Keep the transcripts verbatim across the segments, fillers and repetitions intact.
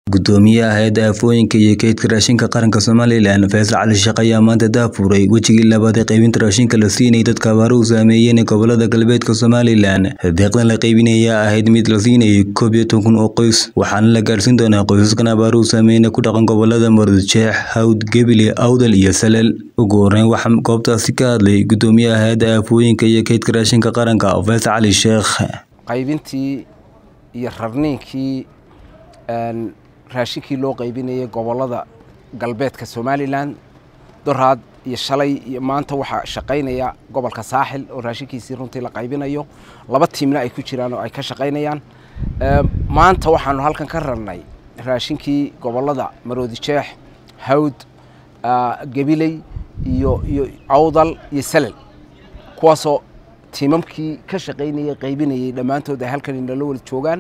gudoomiyaha hay'adda afooyinka iyo kaydka raashinka qaranka Soomaaliland Faysal Cali Sheekh ayaa maanta daafuray wajigii labaad ee qaybinta raashinka la siinay dadka abaaruhu saameeyeen gobolada galbeedka Soomaaliland. Deeqdan la qaybinaya ahayd mid la siinay koob iyo toban kun oo qoys, waxaana la gaarsiin doonaa qoysaskan abaaruhu saameeyeen ku dhaqan gobolada Murujeex, Hawd, Gebile, Awdal iyo Salel. Ugu horreyn waxaa goobtaasi ka hadlay gudoomiyaha hay'adda afooyinka iyo kaydka raashinka qaranka Faysal Cali Sheekh. qaybintii iyo rarniinkii aan raashinkii loo qaybinayay gobolada galbeedka Soomaaliland doraad iyo shalay iyo maanta waxa shaqeynaya gobolka Saaxil oo raashinkiisii runtii la qaybinayo laba tiimna ay ku jiraan oo ay ka shaqeynayaan. maanta waxaanu halkan ka rarnay raashinkii gobolada Murujeex, Hawd, Gebile iyo iyo Awdal iyo Salel, kuwaasoo tiimamkii ka shaqeynayay qaybinayay dhamaantood ay halkan inala wada joogaan.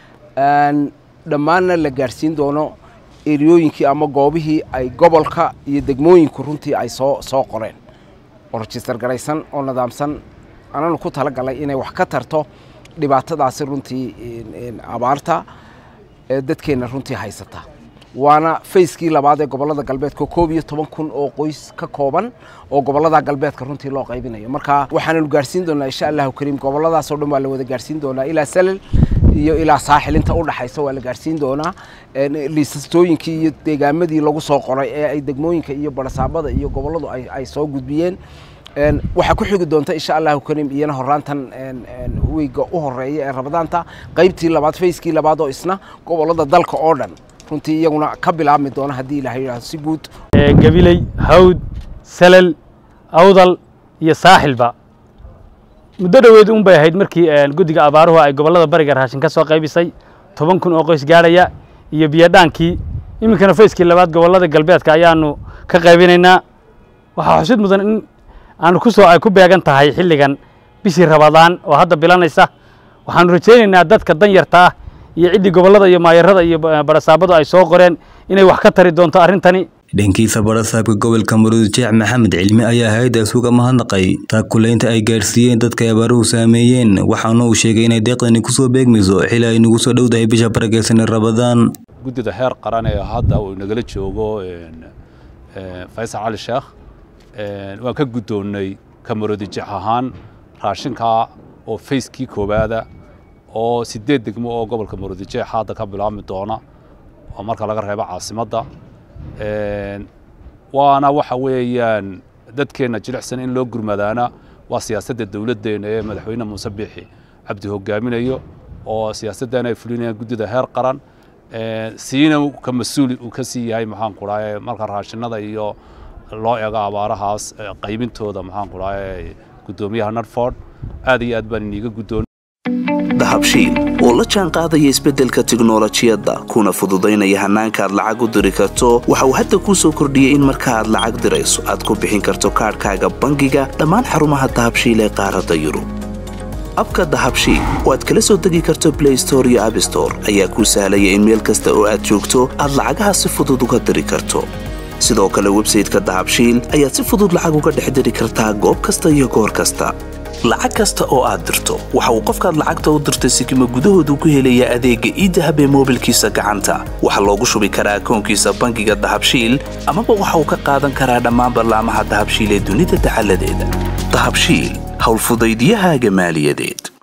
dhammaanna la gaarsiin doono eriyooyinkii ama goobihii ay gobolka iyo degmooyinku runtii ay soo soo qoreen oo register garaysan oo nidaamsan anana ku tala galay inay wax ka tarto dhibaatadaasi runtii abaarta ee dadkeena runtii haysata. waana fayskii labaad ee gobolada galbeedka koob iyo toban kun oo qoys ka kooban oo gobolada galbeedka runtii loo qaybinayo. marka waxaanu gaarsiin doonaa insha Allah kariim goboladaas oo dhan waa la wada gaarsiin doonaa ilaa Salel iyo ilaa Saaxil inta u dhaxaysa waa la gaarsiin doonaa. liistooyinkii iyo deegaamadii lagu soo qoray ee ay degmooyinka iyo barasaabada iyo goboladu ay ay soo gudbiyeen waxa ku xigi doonta insha Allah kariim iyana horaantan wiiga u horeeya ee Ramadaanta qaybtii labaad fayskii labaad oo isna gobolada dalka oo dhan runtii iyaguna ka bilaabmi doona hadii Ilaahay yiraahdo si guud. Gebile, Hawd, Salel, Awdal iyo Saaxilba muddo dhaweed un bay ahayd markii guddiga abaaruhu ay gobolada bariga raashin ka soo qaybisay toban kun oo qoys gaaraya iyo biyadaankii. iminkana fayskii labaad gobolada galbeedka ayaanu ka qaybinaynaa. waxa xusid mudan in aanu ku soo ay ku beegan tahay xilligan bishii Ramadaan oo hadda bilanaysa. waxaanu rajaynaynaa dadka danyarta ah iyo cidii gobolada iyo maayarada iyo barasaabadu ay soo qoreen inay wax ka tari doonto arintani. dhankiisa barasaabka gobolka Murujeex Maxamed Cilmi ayaa hay'adda suuqa mahadnaqay taakuleynta ay gaarsiiyeen dadka abaaruhu saameeyeen, waxaana uu sheegay inay deeqdani ku soo beegmayso xilli ay nagu soo dhowdahay bisha barakeysan ee Ramadaan. guddida heer qaran ee hadda uu nagala joogo Faysal Cali Sheekh waan ka gudoonay ka Murujeex ahaan raashinka oo fayskii koobaada oo sideed degmo oo gobolka Murujeex hadda ka bilaabmi doona oo marka laga reebo caasimadda. waana waxa weeyaan dadkeena jilicsan in loo gurmadaana waa siyaasadda dawladdeena ee madaxweyne Muuse Biixi Cabdi hogaaminayo oo siyaasaddan ay fulinayaan guddida heer qaran siina ka mas'uul uu ka sii yahay maxaan ku raayay marka raashinada iyo loo eego abaarahaas qaybintooda maxaan ku raayay gudoomiyaha Narford aad iyo aad baan iniga gudoon dahabshiil oo la jaan qaadaya isbeddelka tiknoolajiyadda kuna fududaynaya hanaanka aad lacag u diri karto. waxa uu hadda ku soo kordhiyay in marka aad lacag dirayso aad ku bixin karto kaarkaaga bangiga dhammaan xarumaha dahabshiil ee qaaradda Yurub. abka dahabshiil oo aad kala soo degi karto Play Store iyo App Store ayaa kuu sahlaya in meel kasta oo aad joogto aad lacagaha si fudud uga diri karto. sidoo kale website-ka dahabshiil ayaad si fudud lacag uga dhex diri kartaa goob kasta iyo goor kasta. lacag kasta oo aad dirto waxa uu qofkaad lacagta u dirtay sikimo gudahoodu ku helaya adeegga e-dahab ee moobilkiisa gacanta. waxa loogu shubi karaa akoonkiisa bangiga dahabshiil amaba waxa uu ka qaadan karaa dhammaan barnaamijyada dahabshiil ee dunida taxalladeeda. dahabshiil hawl fudaydiyahaaga maaliyadeed.